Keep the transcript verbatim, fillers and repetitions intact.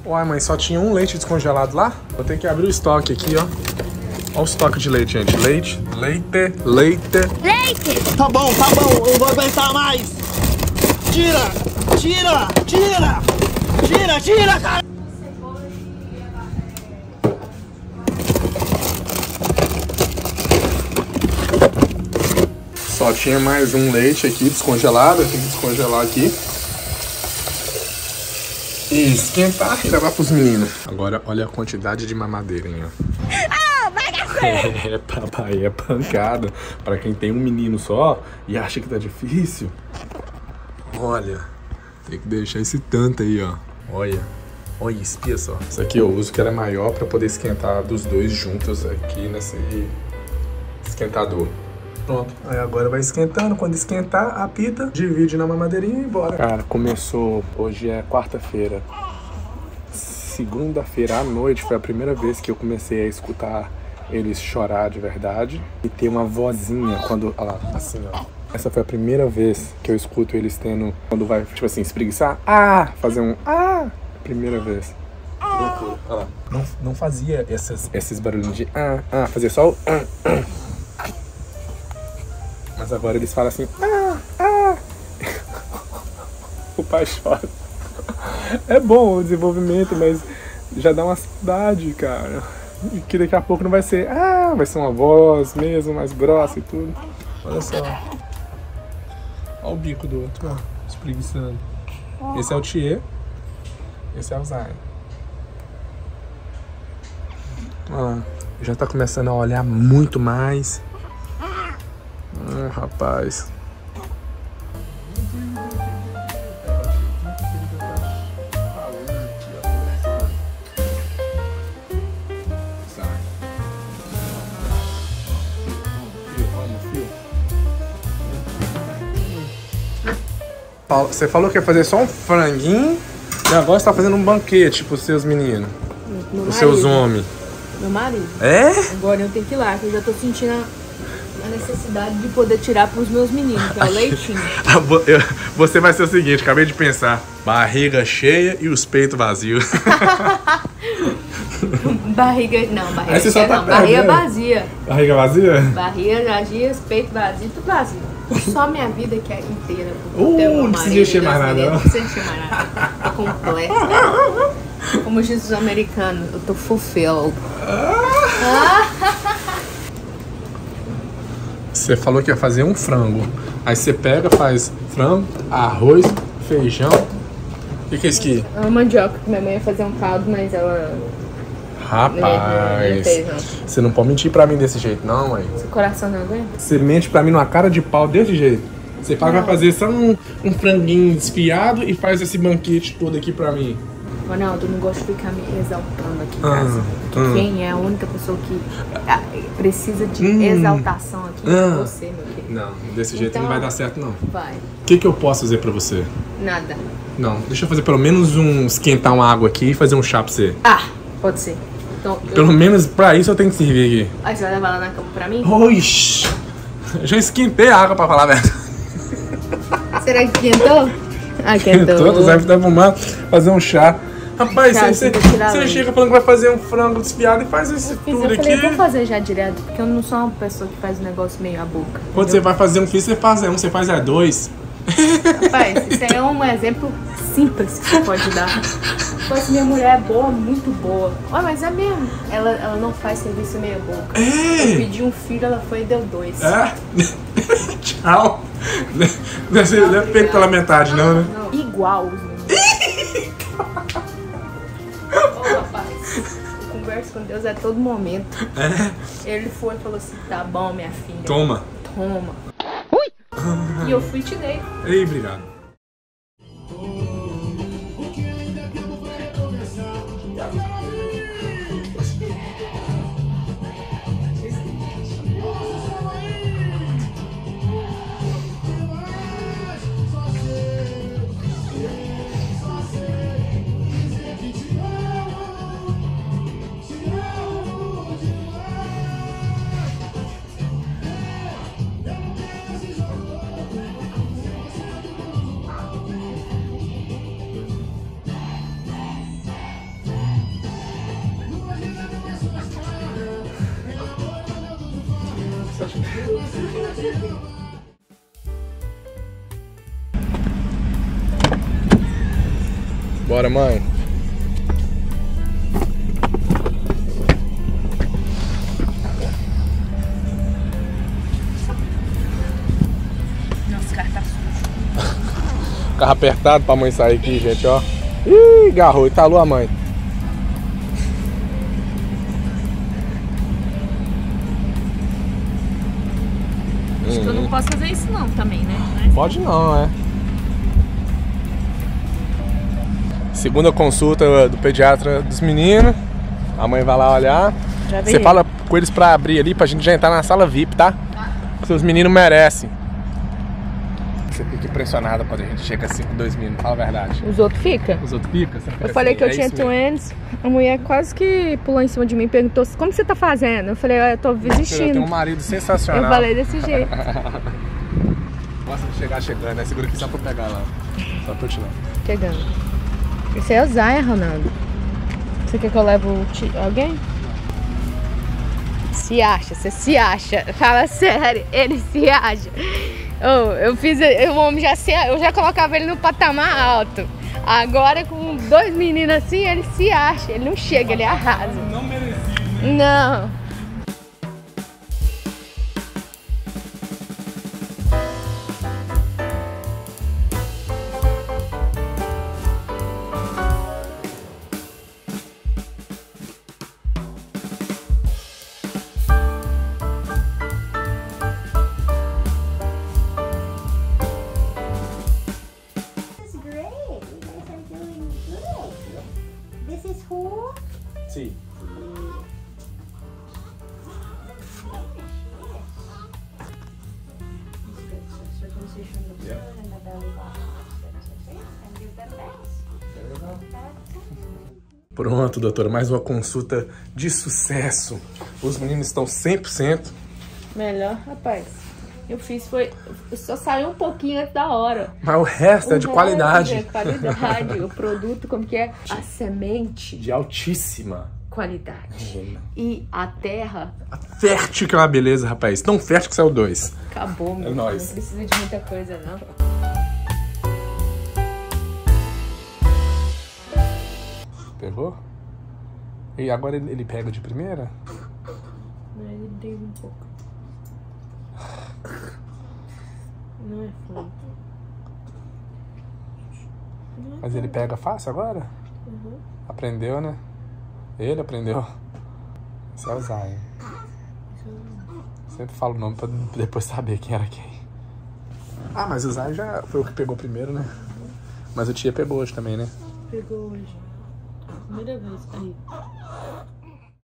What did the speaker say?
Uai, mãe, só tinha um leite descongelado lá? Vou ter que abrir o estoque aqui, ó. Olha o estoque de leite, gente. Leite, leite, leite. Leite! Tá bom, tá bom, eu não vou aguentar mais. Tira, tira, tira, tira, tira, cara. Só tinha mais um leite aqui descongelado. Eu tenho que descongelar aqui. E esquentar e levar pros meninos. Agora, olha a quantidade de mamadeira, hein, ó. Ah, bagaceiro! É, papai, é pancada. Pra quem tem um menino só e acha que tá difícil. Olha, tem que deixar esse tanto aí, ó. Olha, olha, espia só. Isso aqui eu uso que era maior pra poder esquentar dos dois juntos aqui nesse esquentador. Pronto, aí agora vai esquentando. Quando esquentar, apita, divide na mamadeirinha e bora. Cara, começou, hoje é quarta-feira. Segunda-feira à noite foi a primeira vez que eu comecei a escutar eles chorar de verdade. E ter uma vozinha quando, olha lá, assim, ó. Essa foi a primeira vez que eu escuto eles tendo, quando vai, tipo assim, espreguiçar. Ah! Fazer um ah! Primeira vez. Loucura, olha lá. Não, não fazia essas, esses barulhinhos de ah, ah. Fazia só o ah, ah. Mas agora eles falam assim, ah, ah. O pai chora. É bom o desenvolvimento, mas já dá uma saudade, cara. E que daqui a pouco não vai ser, ah, vai ser uma voz mesmo, mais grossa e tudo. Olha só. Olha o bico do outro, ó, espreguiçando. Esse é o Thier, esse é o Zion. Olha lá, já tá começando a olhar muito mais. Hum, rapaz. Você falou que ia fazer só um franguinho e agora você tá fazendo um banquete pros seus meninos. Pros seus homens. Meu marido. É? Agora eu tenho que ir lá, que eu já tô sentindo a... a necessidade de poder tirar pros meus meninos, que é o leitinho. Você vai ser o seguinte, acabei de pensar. Barriga cheia e os peitos vazios. Barriga, não, barriga cheia cheia tá não, barriga né? vazia. Barriga vazia? Barriga vazia, peito vazio, tudo vazio. Só minha vida que é inteira. Uh, não precisa encher mais nada, não. Não precisa encher mais nada. Tô completa. Como diz os americanos, eu tô fulfilled. Você falou que ia fazer um frango. Aí você pega, faz frango, arroz, feijão. O que, que é isso aqui? É uma mandioca que minha mãe ia fazer um caldo, mas ela... Rapaz, não, não fez, não. Você não pode mentir pra mim desse jeito, não, mãe. Seu coração não aguenta? Você mente pra mim numa cara de pau desse jeito. Você fala que vai fazer só um, um franguinho desfiado e faz esse banquete todo aqui pra mim. Ronaldo, eu não gosto de ficar me exaltando aqui em Ah, casa. Porque ah. quem é a única pessoa que ah, precisa de Hum. exaltação aqui é Ah. você, meu querido. Não, desse jeito Então, não vai dar certo, não. Vai. O que, que eu posso fazer pra você? Nada. Não, deixa eu fazer pelo menos um... esquentar uma água aqui e fazer um chá pra você. Ah, pode ser. Então, eu... Pelo menos pra isso eu tenho que servir aqui. Aí você vai levar lá na cama pra mim? Oxi! Eu já esquentei a água pra falar a verdade. Será que quentou? Ah, quentou. Todos devem estar fumando, fazer um chá. Rapaz, Chá, você, assim, você, pra tirar você leite. chega falando que vai fazer um frango desfiado e faz isso Eu fiz, tudo eu falei, aqui. vou fazer já direto, porque eu não sou uma pessoa que faz o negócio meio à boca. Quando você vai fazer um filho, você faz é um, você faz é dois. Rapaz, isso aí é um exemplo simples que você pode dar. Pois minha mulher é boa, muito boa. Olha, mas é mesmo. Ela, ela não faz serviço meia boca. É. Eu pedi um filho, ela foi e deu dois. É? Tchau. Deve ser deve feito pela metade, não, né? Não, igual os meninos. Ô, rapaz, eu converso com Deus a todo momento. É. Ele foi e falou assim, tá bom, minha filha. Toma. Toma. E eu fui e te dei. Ei, obrigado. Bora, mãe. Nossa, cara tá sujo. Carro apertado pra mãe sair aqui, gente, ó. Ih, garrou, entalou a mãe. Acho que eu não posso fazer isso não também, né? Mas... Pode não, é. Segunda consulta do pediatra dos meninos. A mãe vai lá olhar. Já Você fala com eles pra abrir ali, pra gente já entrar na sala V I P, tá? Tá. Seus meninos merecem. Você fica impressionada quando a gente chega assim com dois meninos, fala a verdade. Os outros ficam? Os outros ficam? Eu falei que eu tinha twins, a mulher quase que pulou em cima de mim e perguntou como você tá fazendo? Eu falei, eu tô Eu desistindo. tenho um marido sensacional. Eu falei desse jeito. Gosta de chegar chegando, né? Segura aqui só pra eu pegar lá. Só pra eu tirar. Chegando. Esse é o Zaya, Ronaldo. Você quer que eu leve alguém? Se acha, você se acha. Fala sério, ele se acha. Oh, eu fiz, o homem já se, eu já colocava ele no patamar alto. Agora com dois meninos assim, ele se acha. Ele não chega, ele arrasa. Não merecia, né? Não. Sim. Pronto, doutora, mais uma consulta de sucesso. Os meninos estão cem por cento. Melhor, rapaz. Eu fiz foi... Eu só saiu um pouquinho antes da hora. Mas o resto O é de resto qualidade. É qualidade. O produto, como que é? A semente. De altíssima Qualidade. Uhum. E a terra... Fértil que é uma beleza, rapaz. Tão fértil que saiu dois. Acabou, meu. É nóis. Não precisa de muita coisa, não. Pegou? E agora ele, ele pega de primeira? Não, ele tem um pouco. Não é fome. Mas ele pega fácil agora? Uhum. Aprendeu, né? Ele aprendeu. Esse é o Zaya. Sempre falo o nome pra depois saber quem era quem. Ah, mas o Zaya já foi o que pegou primeiro, né? Mas o Tia pegou hoje também, né? Pegou hoje. Primeira vez. Aí.